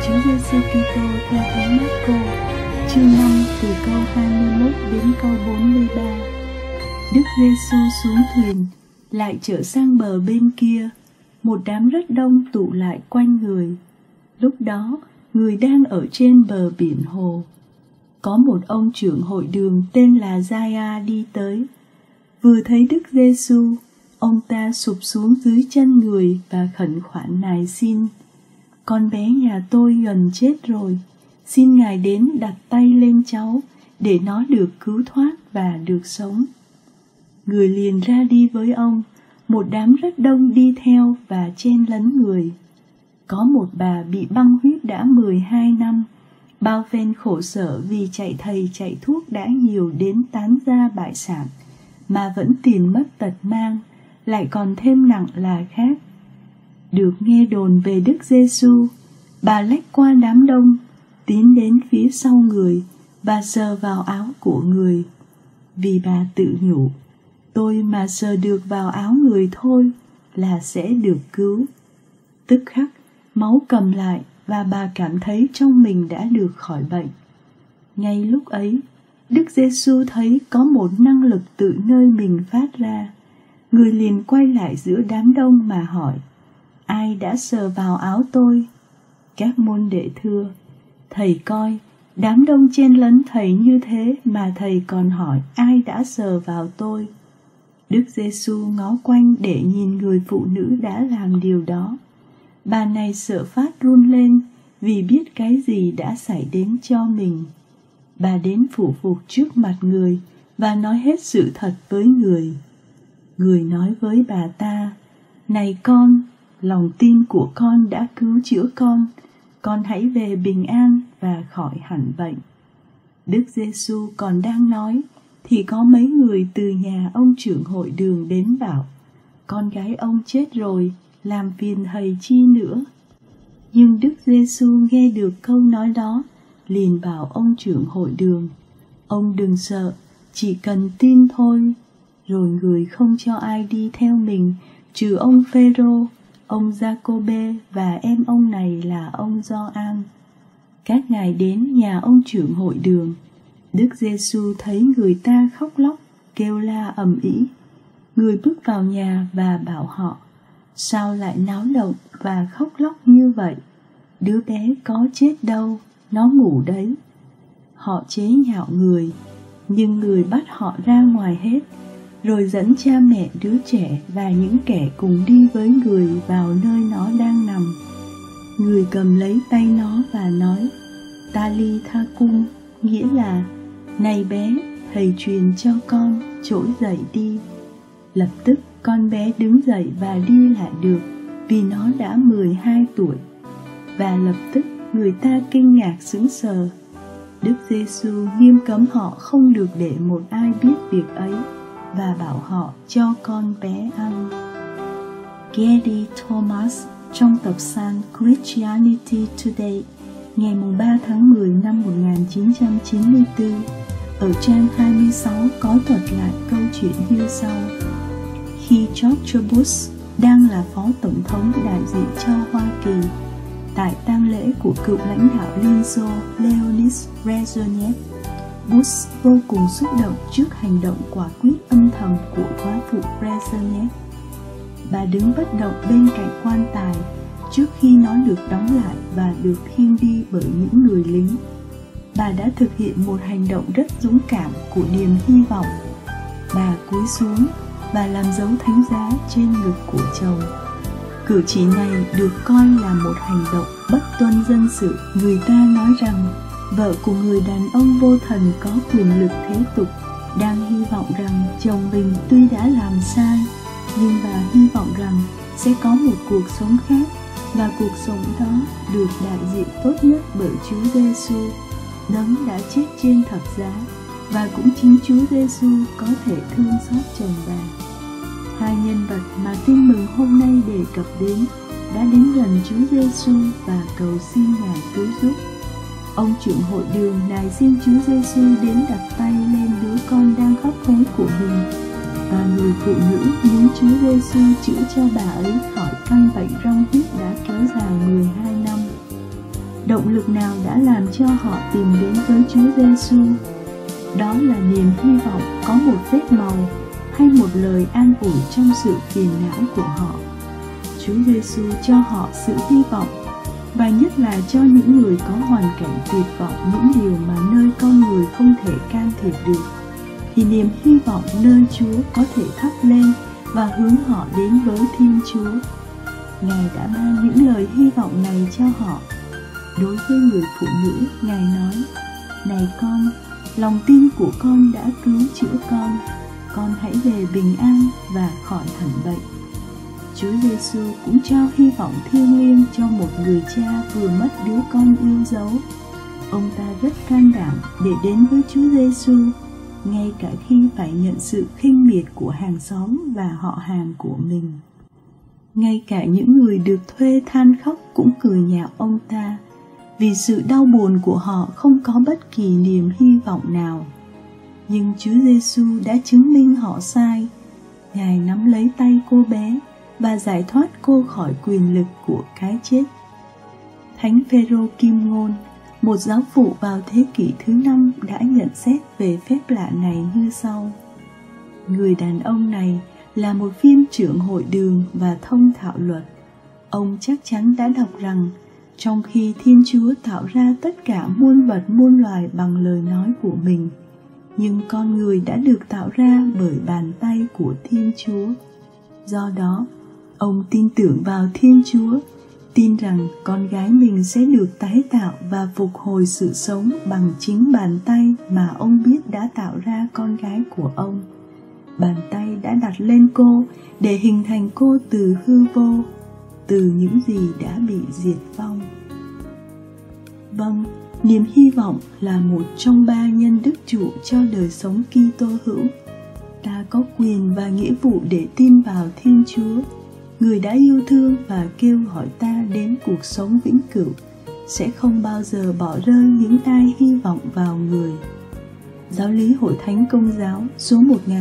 Chúa Giêsu Kitô theo Thánh Marco, chương 5 từ câu 21 đến câu 43. Đức Giêsu xuống thuyền, lại trở sang bờ bên kia. Một đám rất đông tụ lại quanh người. Lúc đó, người đang ở trên bờ biển hồ. Có một ông trưởng hội đường tên là Giai-a đi tới. Vừa thấy Đức Giêsu, ông ta sụp xuống dưới chân người và khẩn khoản nài xin: "Con bé nhà tôi gần chết rồi, xin Ngài đến đặt tay lên cháu để nó được cứu thoát và được sống." Người liền ra đi với ông, một đám rất đông đi theo và chen lấn người. Có một bà bị băng huyết đã 12 năm, bao phen khổ sở vì chạy thầy chạy thuốc đã nhiều đến tán gia bại sản, mà vẫn tiền mất tật mang, lại còn thêm nặng là khác. Được nghe đồn về Đức Giêsu, bà lách qua đám đông, tiến đến phía sau người và sờ vào áo của người. Vì bà tự nhủ: "Tôi mà sờ được vào áo người thôi là sẽ được cứu." Tức khắc, máu cầm lại và bà cảm thấy trong mình đã được khỏi bệnh. Ngay lúc ấy, Đức Giêsu thấy có một năng lực từ nơi mình phát ra. Người liền quay lại giữa đám đông mà hỏi: "Ai đã sờ vào áo tôi?" Các môn đệ thưa: "Thầy coi, đám đông chen lấn thầy như thế mà thầy còn hỏi ai đã sờ vào tôi." Đức Giêsu ngó quanh để nhìn người phụ nữ đã làm điều đó. Bà này sợ phát run lên vì biết cái gì đã xảy đến cho mình. Bà đến phủ phục trước mặt người và nói hết sự thật với người. Người nói với bà ta: "Này con, lòng tin của con đã cứu chữa con hãy về bình an và khỏi hẳn bệnh." Đức Giêsu còn đang nói thì có mấy người từ nhà ông trưởng hội đường đến bảo: "Con gái ông chết rồi, làm phiền thầy chi nữa." Nhưng Đức Giêsu nghe được câu nói đó, liền bảo ông trưởng hội đường: "Ông đừng sợ, chỉ cần tin thôi." Rồi người không cho ai đi theo mình, trừ ông Phêrô, ông Giacôbê và em ông này là ông Gioan. Các ngài đến nhà ông trưởng hội đường. Đức Giêsu thấy người ta khóc lóc, kêu la ầm ĩ. Người bước vào nhà và bảo họ: "Sao lại náo động và khóc lóc như vậy? Đứa bé có chết đâu, nó ngủ đấy." Họ chế nhạo người, nhưng người bắt họ ra ngoài hết, rồi dẫn cha mẹ đứa trẻ và những kẻ cùng đi với người vào nơi nó đang nằm. Người cầm lấy tay nó và nói: "Talitha cum", nghĩa là: "Này bé, thầy truyền cho con, trỗi dậy đi." Lập tức con bé đứng dậy và đi lại được, vì nó đã 12 tuổi. Và lập tức người ta kinh ngạc sững sờ. Đức Giêsu nghiêm cấm họ không được để một ai biết việc ấy, và bảo họ cho con bé ăn. Gary Thomas trong tập san Christianity Today ngày 3 tháng 10 năm 1994 ở trang 26 có thuật lại câu chuyện như sau. Khi George Bush đang là phó tổng thống đại diện cho Hoa Kỳ, tại tang lễ của cựu lãnh đạo Liên Xô Leonid Brezhnev, Bush vô cùng xúc động trước hành động quả quyết âm thầm của góa phụ Brezhnev. Bà đứng bất động bên cạnh quan tài trước khi nó được đóng lại và được khiêng đi bởi những người lính. Bà đã thực hiện một hành động rất dũng cảm của niềm hy vọng. Bà cúi xuống và làm dấu thánh giá trên ngực của chồng. Cử chỉ này được coi là một hành động bất tuân dân sự. Người ta nói rằng vợ của người đàn ông vô thần có quyền lực thế tục đang hy vọng rằng chồng mình tuy đã làm sai, nhưng bà hy vọng rằng sẽ có một cuộc sống khác, và cuộc sống đó được đại diện tốt nhất bởi Chúa Giêsu, đấng đã chết trên thập giá, và cũng chính Chúa Giêsu có thể thương xót chồng bà. Hai nhân vật mà tin mừng hôm nay đề cập đến đã đến gần Chúa Giêsu và cầu xin Ngài cứu giúp. Ông trưởng hội đường nài xin Chúa Giêsu đến đặt tay lên đứa con đang khóc hối của mình, và người phụ nữ muốn Chúa Giêsu chữa cho bà ấy khỏi căn bệnh rong huyết đã kéo dài 12 năm. Động lực nào đã làm cho họ tìm đến với Chúa Giêsu? Đó là niềm hy vọng có một vết màu hay một lời an ủi trong sự phiền não của họ. Chúa Giêsu cho họ sự hy vọng, và nhất là cho những người có hoàn cảnh tuyệt vọng, những điều mà nơi con người không thể can thiệp được, thì niềm hy vọng nơi Chúa có thể thắp lên và hướng họ đến với Thiên Chúa. Ngài đã ban những lời hy vọng này cho họ. Đối với người phụ nữ, Ngài nói: "Này con, lòng tin của con đã cứu chữa con hãy về bình an và khỏi hẳn bệnh." Chúa Giêsu cũng trao hy vọng thiêng liêng cho một người cha vừa mất đứa con yêu dấu. Ông ta rất can đảm để đến với Chúa Giêsu, ngay cả khi phải nhận sự khinh miệt của hàng xóm và họ hàng của mình. Ngay cả những người được thuê than khóc cũng cười nhạo ông ta, vì sự đau buồn của họ không có bất kỳ niềm hy vọng nào. Nhưng Chúa Giêsu đã chứng minh họ sai. Ngài nắm lấy tay cô bé và giải thoát cô khỏi quyền lực của cái chết. Thánh Phêrô Kim Ngôn, một giáo phụ vào thế kỷ thứ 5, đã nhận xét về phép lạ này như sau: người đàn ông này là một viên trưởng hội đường và thông thạo luật. Ông chắc chắn đã đọc rằng trong khi Thiên Chúa tạo ra tất cả muôn vật muôn loài bằng lời nói của mình, nhưng con người đã được tạo ra bởi bàn tay của Thiên Chúa. Do đó, ông tin tưởng vào Thiên Chúa, tin rằng con gái mình sẽ được tái tạo và phục hồi sự sống bằng chính bàn tay mà ông biết đã tạo ra con gái của ông. Bàn tay đã đặt lên cô để hình thành cô từ hư vô, từ những gì đã bị diệt vong. Vâng, niềm hy vọng là một trong 3 nhân đức trụ cho đời sống Kitô hữu. Ta có quyền và nghĩa vụ để tin vào Thiên Chúa, người đã yêu thương và kêu gọi ta đến cuộc sống vĩnh cửu, sẽ không bao giờ bỏ rơi những ai hy vọng vào người. Giáo lý Hội Thánh Công giáo số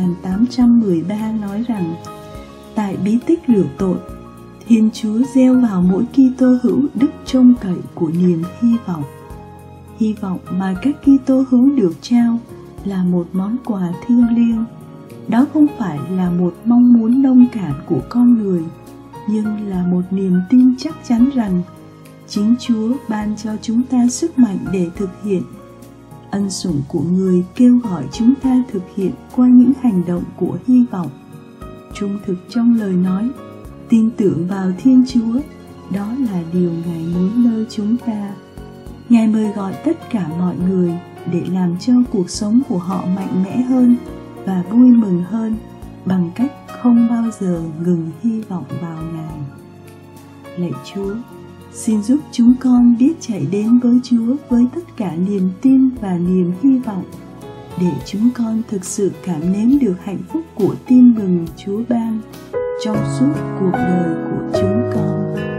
1813 nói rằng: tại bí tích rửa tội, Thiên Chúa gieo vào mỗi Kitô hữu đức trông cậy của niềm hy vọng. Hy vọng mà các Kitô hữu được trao là một món quà thiêng liêng. Đó không phải là một mong muốn nông cạn của con người, nhưng là một niềm tin chắc chắn rằng chính Chúa ban cho chúng ta sức mạnh để thực hiện. Ân sủng của người kêu gọi chúng ta thực hiện qua những hành động của hy vọng. Trung thực trong lời nói, tin tưởng vào Thiên Chúa, đó là điều Ngài muốn nơi chúng ta. Ngài mời gọi tất cả mọi người để làm cho cuộc sống của họ mạnh mẽ hơn và vui mừng hơn bằng cách không bao giờ ngừng hy vọng vào Ngài. Lạy Chúa, xin giúp chúng con biết chạy đến với Chúa với tất cả niềm tin và niềm hy vọng, để chúng con thực sự cảm nếm được hạnh phúc của tin mừng Chúa ban trong suốt cuộc đời của chúng con.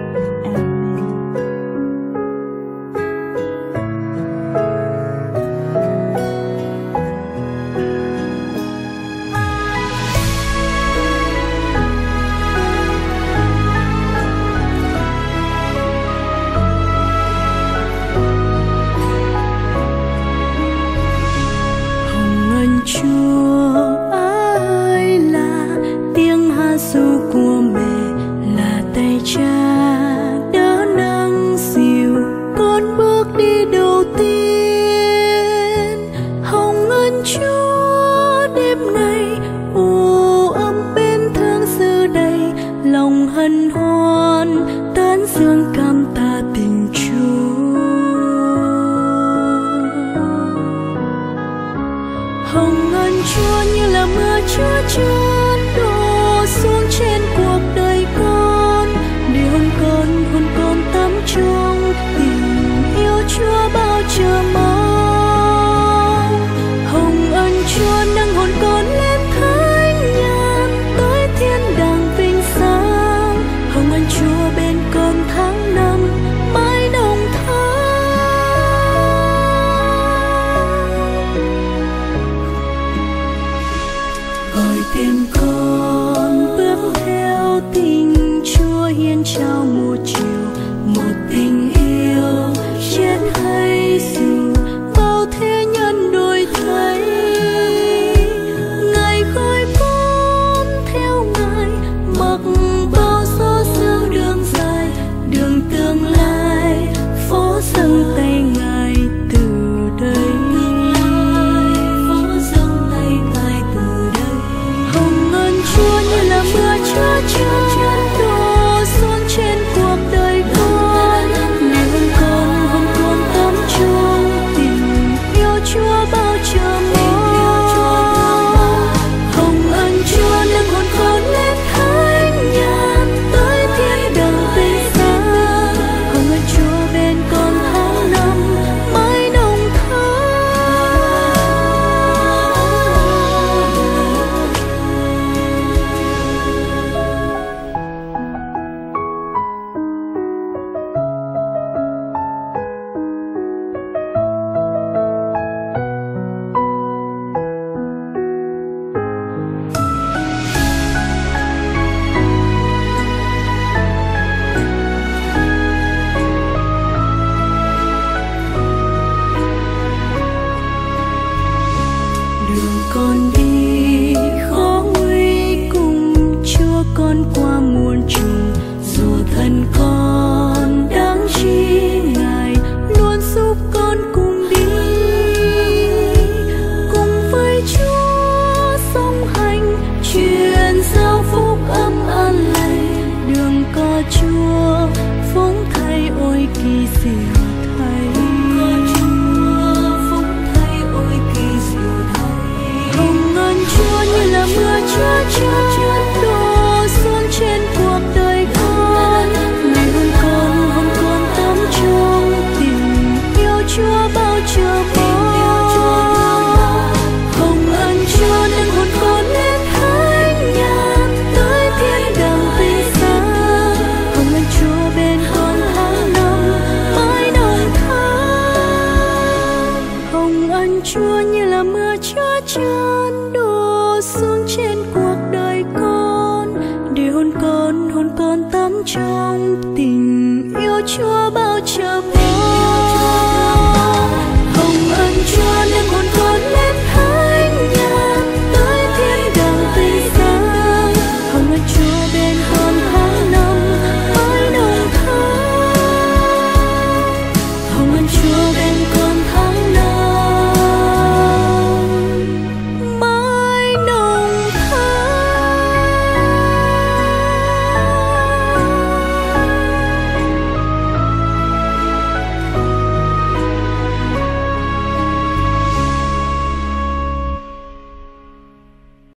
Chúa ơi, là tiếng hát ru của mẹ, là tay cha đỡ nâng dìu con bước đi đầu tiên. Hồng ân Chúa đêm nay u ấm bên thương dư đầy, lòng hân hoan tán dương cảm tạ tình Chúa. Hồng ân Chúa như là mưa Chúa trơn đổ xuống trên cuộc đời con, để hồn con tắm trong tình yêu Chúa bao chờ mong. Hồng ân Chúa nâng hồn con lên thánh nhàn tới thiên đàng vinh sáng. Hồng ân Chúa bên con tháng năm mãi đồng thắm. Gọi tên con bước theo tình Chúa hiến trao một chiều, một tình yêu diệu thay. Con Chúa phúc thay ôi kỳ diệu thay. Hồng ân Chúa như là mưa Chúa đổ xuống trên cuộc đời con. Ngày hôn con tắm trong tình yêu Chúa bao chờ mong. Hồng ân Chúa nâng hồn con lên thánh nhà tới thiên đàng tươi sáng. Hồng ân Chúa bên con tháng năm mãi đồng thang. Hồng ân Chúa như là mưa Chúa tràn đổ xuống trên cuộc đời con, để hồn con tắm trong tình yêu Chúa bao